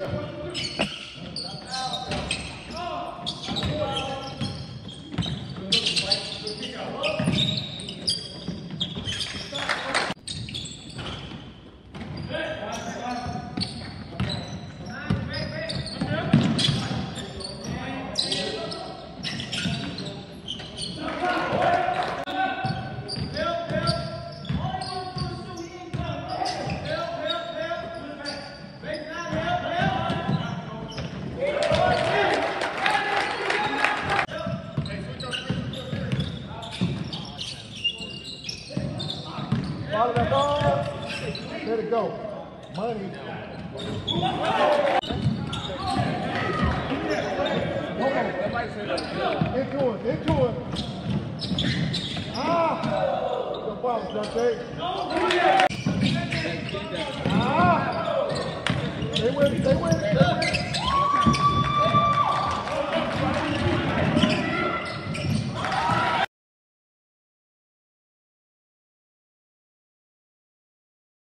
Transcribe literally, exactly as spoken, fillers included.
Follow that ball. Let it go. Money. Hold on. Into it. Into it. Ah. Good ball, Dante. Ah. Stay with it. Stay with it.